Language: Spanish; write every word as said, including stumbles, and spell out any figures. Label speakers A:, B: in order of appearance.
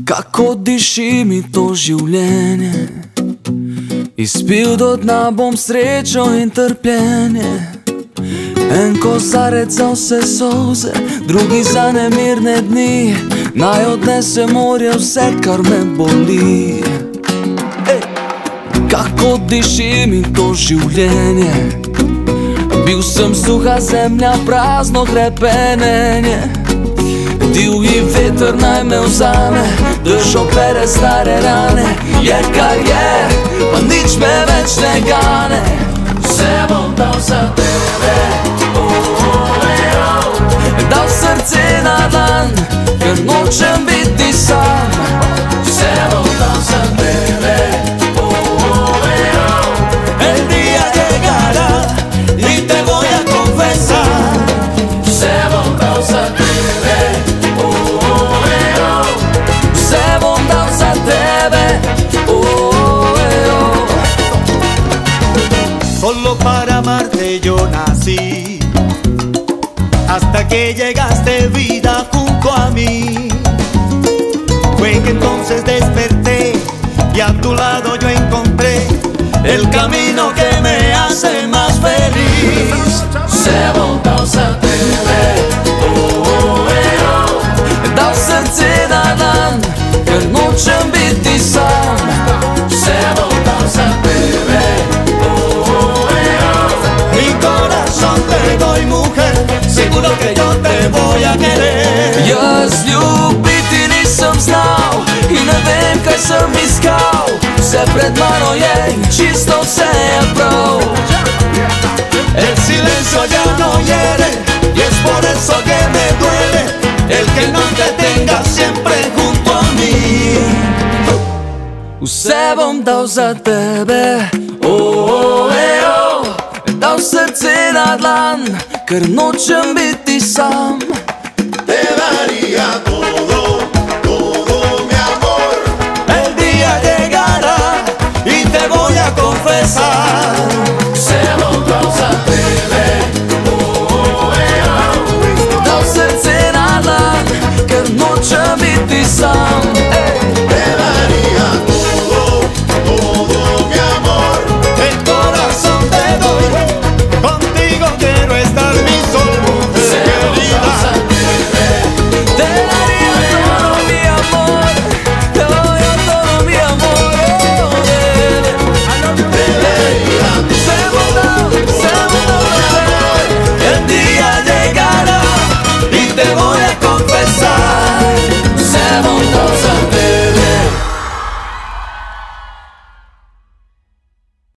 A: Kako diši mi to življenje, izpil do dna bom srečo in trpljenje. En kozarec za vse solze, drugi za nemirne dni, naj odnese morje vse, kar me boli. Ej! Kako diši mi to življenje, bil sem suha zemlja, prazno hrepenenje. Divji veter naj me vzame, dež opere stare rane. Je kar je, pa nič me več ne gane. Vse bom dal za tebe, oh, oh, oh. Dal srce na dlan, ker nočem biti sam. Vse bom dal za tebe, oh, oh, oh. El día llegará y te voy a confesar. Vse bom dal za tebe,
B: solo para amarte yo nací, hasta que llegaste vida junto a mí. Fue que entonces desperté y a tu lado yo encontré el camino que me hace más feliz.
A: Se bom dal za tebe, oh, oh, oh. Dal srce na dan, ker nočem biti sam. Se bom dal za tebe,
B: seguro que yo te voy a querer.
A: Jaz ljubiti nisem znal in ne vem, kaj sem iskal. Vse pred mano je in čisto vse je prav.
B: El silencio ya no hiere y es por eso que me duele el que no te tenga siempre junto a mí.
A: Vse bom dal za tebe, oh, oh, oh. Dal srce na dlan, ker nočem biti sam.
B: Te daría todo, todo mi amor. El día llegará y te voy a confesar.